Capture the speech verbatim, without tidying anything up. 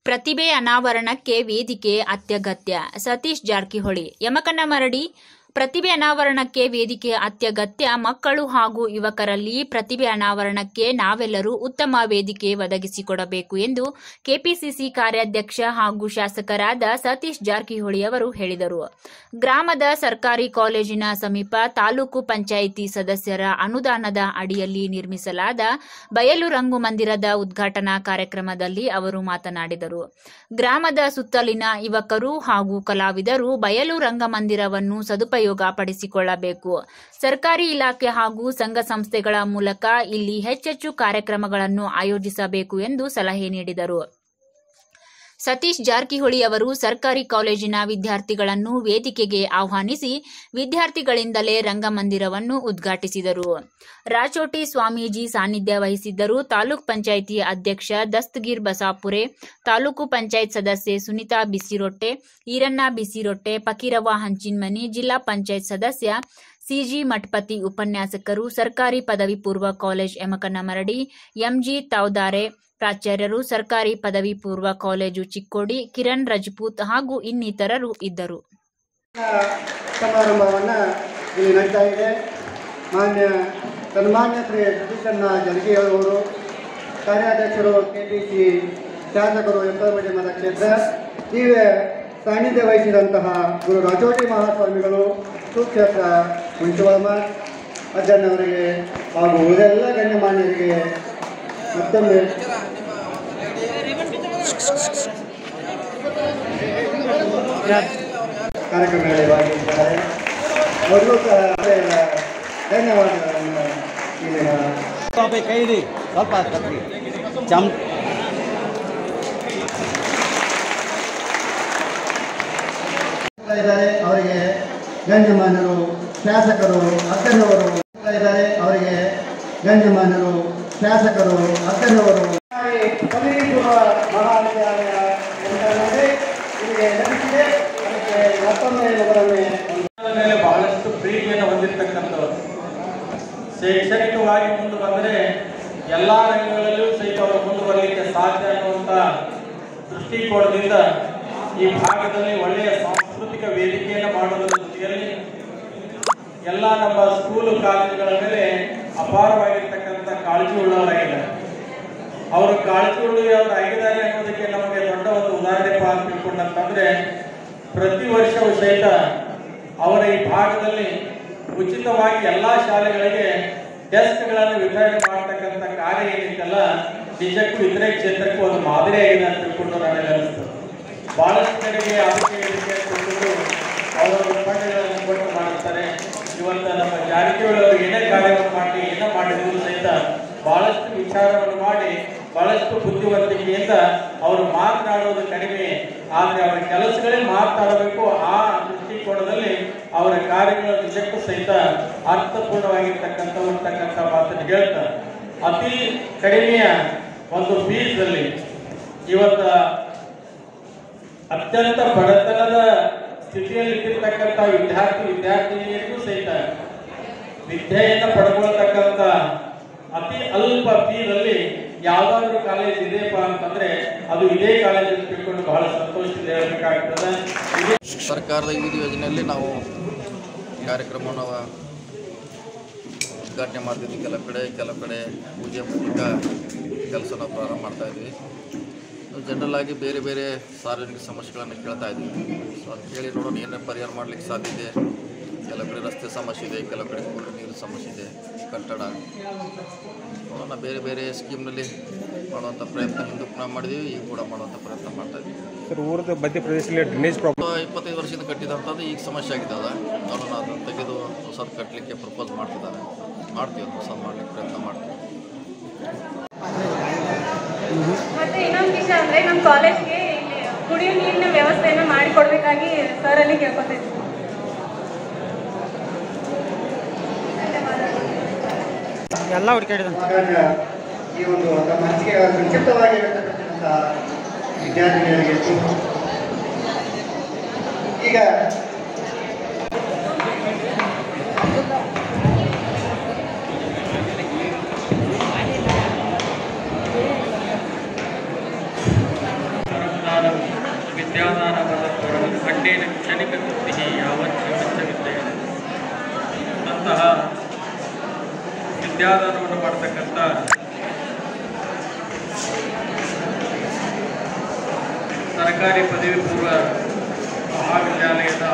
ಪ್ರತಿಭೆ ಅನಾವರಣಕ್ಕೆ ವೇದಿಕೆ ಅತ್ಯಗತ್ಯ. ಸತೀಶ್ ಜಾರಕಿಹೊಳಿ, ಯಮಕನಮರಡಿ. ಪ್ರತಿಭೆ ಅನಾವರಣಕ್ಕೆ ವೇದಿಕೆ ಅತ್ಯಗತ್ಯ. ಮಕ್ಕಳು ಹಾಗೂ ಯುವಕರಲ್ಲಿ ಪ್ರತಿಭೆ ಅನಾವರಣಕ್ಕೆ ನಾವೆಲ್ಲರೂ ಉತ್ತಮ ವೇದಿಕೆ ಒದಗಿಸಿಕೊಡಬೇಕು ಎಂದು ಕೆಪಿಸಿಸಿ ಕಾರ್ಯಾಧ್ಯಕ್ಷ ಹಾಗೂ ಶಾಸಕರಾದ ಸತೀಶ್ ಜಾರಕಿಹೊಳಿ ಅವರು ಹೇಳಿದರು. ಗ್ರಾಮದ ಸರ್ಕಾರಿ ಕಾಲೇಜಿನ ಸಮೀಪ ತಾಲೂಕು ಪಂಚಾಯಿತಿ ಸದಸ್ಯರ ಅನುದಾನದ ಅಡಿಯಲ್ಲಿ ನಿರ್ಮಿಸಲಾದ ಬಯಲು ರಂಗಮಂದಿರದ ಉದ್ಘಾಟನಾ ಕಾರ್ಯಕ್ರಮದಲ್ಲಿ ಅವರು ಮಾತನಾಡಿದರು. ಗ್ರಾಮದ ಸುತ್ತಲಿನ ಯುವಕರು ಹಾಗೂ ಕಲಾವಿದರು ಬಯಲು ರಂಗಮಂದಿರವನ್ನು ಸದುಪಯೋಗ ಪಡಿಸಿಕೊಳ್ಳಬೇಕು. ಸರ್ಕಾರಿ ಇಲಾಖೆ ಹಾಗೂ ಸಂಘ ಸಂಸ್ಥೆಗಳ ಮೂಲಕ ಇಲ್ಲಿ ಹೆಚ್ಚೆಚ್ಚು ಕಾರ್ಯಕ್ರಮಗಳನ್ನು ಆಯೋಜಿಸಬೇಕು ಎಂದು ಸಲಹೆ ನೀಡಿದರು. ಸತೀಶ್ ಜಾರಕಿಹೊಳಿ ಅವರು ಸರ್ಕಾರಿ ಕಾಲೇಜಿನ ವಿದ್ಯಾರ್ಥಿಗಳನ್ನು ವೇದಿಕೆಗೆ ಆಹ್ವಾನಿಸಿ ವಿದ್ಯಾರ್ಥಿಗಳಿಂದಲೇ ರಂಗಮಂದಿರವನ್ನು ಉದ್ಘಾಟಿಸಿದರು. ರಾಚೋಟಿ ಸ್ವಾಮೀಜಿ ಸಾನ್ನಿಧ್ಯ ವಹಿಸಿದ್ದರು. ತಾಲೂಕ್ ಪಂಚಾಯಿತಿ ಅಧ್ಯಕ್ಷ ದಸ್ತಗೀರ್ ಬಸಾಪುರೆ, ತಾಲೂಕು ಪಂಚಾಯತ್ ಸದಸ್ಯೆ ಸುನಿತಾ ಬಿಸಿರೊಟ್ಟೆ, ಈರಣ್ಣ ಬಿಸಿರೊಟ್ಟೆ, ಫಕೀರವ್ವ ಹಂಚಿನ್ಮನಿ, ಜಿಲ್ಲಾ ಪಂಚಾಯತ್ ಸದಸ್ಯ ಸಿಜಿ ಮಠಪತಿ, ಉಪನ್ಯಾಸಕರು, ಸರ್ಕಾರಿ ಪದವಿ ಪೂರ್ವ ಕಾಲೇಜ್ ಯಮಕನಮರಡಿ, ಎಂಜಿ ತಾವ್ದಾರೆ, ಪ್ರಾಚಾರ್ಯರು, ಸರ್ಕಾರಿ ಪದವಿ ಪೂರ್ವ ಕಾಲೇಜು ಚಿಕ್ಕೋಡಿ, ಕಿರಣ್ ರಜಪೂತ್ ಹಾಗೂ ಇನ್ನಿತರರು ಇದ್ದರು. ಸಮಾರಂಭವನ್ನು ಇಲ್ಲಿ ನಡೀತಾ ಇದೆ. ಮಾನ್ಯ ಸನ್ಮಾನ್ಯ ಶ್ರೀ ಸತೀಶಣ್ಣ ಜಾರಕಿಹೊಳಿ ಅವರು, ಕಾರ್ಯಾಧ್ಯಕ್ಷರು, ಕೆಪಿಸಿ ಶಾಸಕರು, ಯಮಕನಮರಡಿ ಮತಕ್ಷೇತ್ರ, ನೀವೇ ಸಾನ್ನಿಧ್ಯ ವಹಿಸಿದಂತಹ ಗುರು ರಾಚೋಟಿ ಮಹಾಸ್ವಾಮಿಗಳು, ಸುಕ್ಷೇತ್ರ ಮಂಚುವರ್ಮ ಅಜ್ಜನವರಿಗೆ ಹಾಗೂ ಉಳಿದೆಲ್ಲ ಗಣ್ಯಮಾನ್ಯರಿಗೆ ಮತ್ತೊಮ್ಮೆ ಕಾರ್ಯಕ್ರಮಗಳಲ್ಲಿ ಭಾಗವಹಿಸಿದ್ದಾರೆ. ಅವರಿಗೂ ಸಹ ಧನ್ಯವಾದಗಳನ್ನು ಕೈದಿ ಸ್ವಲ್ಪ ಚಮ್ ಇದ್ದಾರೆ. ಅವರಿಗೆ ಗಣ್ಯಮಾನ್ಯರು, ಶಾಸಕರು, ಅಕ್ಕನವರು ಇದ್ದಾರೆ. ಅವರಿಗೆ ಗಣ್ಯಮಾನ್ಯರು, ಶಾಸಕರು, ಅಕ್ಕನವರು, ಪದವಿ ಪೂರ್ವ ಮಹಾವಿದ್ಯಾಲಯ ಇಲ್ಲಿಗೆ ಲಭಿಸಿದೆ. ಅದಕ್ಕೆ ಮತ್ತೊಮ್ಮೆ ಅವರನ್ನೇ ಮೇಲೆ ಬಹಳಷ್ಟು ಪ್ರೀತಿಯನ್ನು ಹೊಂದಿರತಕ್ಕಂಥವ್ರು. ಶೈಕ್ಷಣಿಕವಾಗಿ ಮುಂದೆ ಬಂದರೆ ಎಲ್ಲ ರಂಗಗಳಲ್ಲೂ ಸಹಿತ ಅವರು ಮುಂದೆ ಬರಲಿಕ್ಕೆ ಸಾಧ್ಯ ಅನ್ನುವಂಥ ದೃಷ್ಟಿಕೋನದಿಂದ ಈ ಭಾಗದಲ್ಲಿ ಒಳ್ಳೆಯ ಸಾಂಸ್ಕೃತಿಕ ವೇದಿಕೆಯನ್ನು ಮಾಡೋದರ ಜೊತೆಯಲ್ಲಿ ಎಲ್ಲ ನಮ್ಮ ಸ್ಕೂಲು ಕಾಲೇಜುಗಳ ಮೇಲೆ ಅಪಾರವಾಗಿರ್ತಕ್ಕಂಥ ಕಾಳಜಿ ಉಳ್ಳವರಾಗಿದ್ದಾರೆ. ಅವರು ಕಾಳಜಿ ಉಳ್ಳವರು ಆಗಿದ್ದಾರೆ ಅನ್ನೋದಕ್ಕೆ ನಮಗೆ ದೊಡ್ಡ ಒಂದು ಉದಾಹರಣೆ ಅಂತ ತಿಳ್ಕೊಂಡಂತಂದ್ರೆ, ಪ್ರತಿ ವರ್ಷವೂ ಸಹಿತ ಅವರ ಈ ಭಾಗದಲ್ಲಿ ಉಚಿತವಾಗಿ ಎಲ್ಲ ಶಾಲೆಗಳಿಗೆ ಡೆಸ್ಕ್ಗಳನ್ನು ವಿತರಣೆ ಮಾಡತಕ್ಕಂಥ ಕಾರ್ಯ ಏನಿತ್ತಲ್ಲ, ನಿಜಕ್ಕೂ ಇತರೆ ಕ್ಷೇತ್ರಕ್ಕೂ ಒಂದು ಮಾದರಿಯಾಗಿದೆ ಅಂತ ತಿಳ್ಕೊಂಡು ನನಗೆ ಅನಿಸ್ತು. ಬಹಳಷ್ಟು ಕಡೆಗೆ ಅದಕ್ಕೆ ಇದಕ್ಕೆ ಕೊಟ್ಟು ಅವರ ಉತ್ಪನ್ನಗಳನ್ನು ಕೊಟ್ಟು ಮಾಡುತ್ತಾರೆ. ಇವತ್ತು ನಮ್ಮ ಜಾರಕಿಹೊಳಿ ಅವರು ಏನೇ ಕಾರ್ಯವನ್ನು ಮಾಡಿ ಏನೋ ಮಾಡಿದ್ರು ಸಹಿತ ಬಹಳಷ್ಟು ವಿಚಾರವನ್ನು ಮಾಡಿ ಬಹಳಷ್ಟು ಬುದ್ಧಿವಂತಿಕೆಯಿಂದ ಅವರು ಮಾತನಾಡುವುದು ಕಡಿಮೆ, ಆದರೆ ಅವರ ಕೆಲಸಗಳೇ ಮಾತನಾಡಬೇಕು. ಆ ದೃಷ್ಟಿಕೋನದಲ್ಲಿ ಅವರ ಕಾರ್ಯಗಳು ನಿಜಕ್ಕೂ ಸಹಿತ ಅರ್ಥಪೂರ್ಣವಾಗಿರ್ತಕ್ಕಂಥ ಇರ್ತಕ್ಕಂಥ ಮಾತನ್ನು ಹೇಳ್ತಾರೆ. ಅತಿ ಕಡಿಮೆಯ ಒಂದು ಫೀಸಲ್ಲಿ ಇವತ್ತು ಅತ್ಯಂತ ಬಡತನದ ಸ್ಥಿತಿಯಲ್ಲಿರ್ತಕ್ಕಂಥ ವಿದ್ಯಾರ್ಥಿ ವಿದ್ಯಾರ್ಥಿನಿಯರಿಗೂ ಸಹಿತ ವಿದ್ಯೆಯನ್ನು ಪಡ್ಕೊಳ್ತಕ್ಕಂಥ ಅತಿ ಅಲ್ಪ ಫೀನಲ್ಲಿ ಯಾವುದಾದ್ರೂ ಕಾಲೇಜ್ ಇದೆಯಪ್ಪ ಅಂತಂದ್ರೆ ಅದು ಇದೇ ಕಾಲೇಜ್ ಅಂತ ತಿಳ್ಕೊಂಡು ಬಹಳ ಸಂತೋಷದಿಂದ ಹೇಳಬೇಕಾಗ್ತದೆ. ಸರ್ಕಾರದ ವಿವಿಧ ಯೋಜನೆಯಲ್ಲಿ ನಾವು ಕಾರ್ಯಕ್ರಮವನ್ನು ಉದ್ಘಾಟನೆ ಮಾಡ್ತಿದ್ವಿ. ಕೆಲವು ಕಡೆ ಕೆಲವು ಕಡೆ ಪೂಜೆ ಮೂಲಕ ಕೆಲಸನ ಪ್ರಾರಂಭ ಮಾಡ್ತಾ ಇದ್ವಿ. ಜನರಲ್ ಆಗಿ ಬೇರೆ ಬೇರೆ ಸಾರ್ವಜನಿಕ ಸಮಸ್ಯೆಗಳನ್ನು ಕೇಳ್ತಾ ಇದ್ವಿ. ಸೊ ಅದು ಕೇಳಿ ನೋಡೋಣ ಏನೇ ಪರಿಹಾರ ಮಾಡಲಿಕ್ಕೆ ಸಾಧ್ಯ ಇದೆ. ಕೆಲವು ಕಡೆ ರಸ್ತೆ ಸಮಸ್ಯೆ ಇದೆ, ಕೆಲವು ಕಡೆ ಕುಡಿಯುವ ನೀರು ಸಮಸ್ಯೆ ಇದೆ, ಕಟ್ಟಡ ನೋಡೋಣ. ಬೇರೆ ಬೇರೆ ಸ್ಕೀಮ್ನಲ್ಲಿ ಮಾಡುವಂಥ ಪ್ರಯತ್ನ ಹಿಂದೂ ನಾವು ಮಾಡಿದ್ದೀವಿ, ಈಗ ಕೂಡ ಮಾಡುವಂಥ ಪ್ರಯತ್ನ ಮಾಡ್ತಾ ಇದ್ದೀವಿ. ಸರ್, ಊರದ ಮಧ್ಯಪ್ರದೇಶದಲ್ಲಿ ಡ್ರೈನೇಜ್ ಪ್ರಾಬ್ಲಮ್ ಇಪ್ಪತ್ತೈದು ವರ್ಷದಿಂದ ಕಟ್ಟಿದಂಥದ್ದು ಈಗ ಸಮಸ್ಯೆ ಆಗಿದ್ದದ. ನೋಡೋಣ, ಅದನ್ನು ತೆಗೆದು ಹೊಸದು ಕಟ್ಟಲಿಕ್ಕೆ ಪ್ರಪೋಸ್ ಮಾಡ್ತಿದ್ದಾರೆ. ಮಾಡ್ತೀವಿ, ಅದು ಹೊಸದು ಮಾಡಲಿಕ್ಕೆ ಪ್ರಯತ್ನ ಮಾಡ್ತೀವಿ. ಮತ್ತೆ ಇನ್ನೊಂದು ವಿಷಯ ಅಂದರೆ ನಮ್ಮ ಕಾಲೇಜ್ಗೆ ಇಲ್ಲಿ ಕುಡಿಯೋ ನೀರಿನ ವ್ಯವಸ್ಥೆಯನ್ನು ಮಾಡಿಕೊಡ್ಬೇಕಾಗಿ ಸರಲ್ಲಿ ಕೇಳ್ಕೊತಿದ್ವಿ. ಎಲ್ಲ ಹುಡುಕಾಡಿದಂತೆ ಈ ಒಂದು ತಮ್ಮ ಅನಿಸಿಕೆ ಸಂಕ್ಷಿಪ್ತವಾಗಿ ವ್ಯಕ್ತಪಡಿಸಿದಂಥ ವಿದ್ಯಾರ್ಥಿನಿಯರಿಗೆ ಈಗ ವಿದ್ಯಾದಾನ ಬದಲು ಖಂಡೇನ ಕ್ಷಣಿಕ ಕೃತಿ ಯಾವತ್ ಜೀವಂತವಿದ್ದೆ ಅಂತಹ ವಿದ್ಯಾದಾನವನ್ನು ಮಾಡತಕ್ಕಂಥ ಸರ್ಕಾರಿ ಪದವಿ ಪೂರ್ವ ಮಹಾವಿದ್ಯಾಲಯದ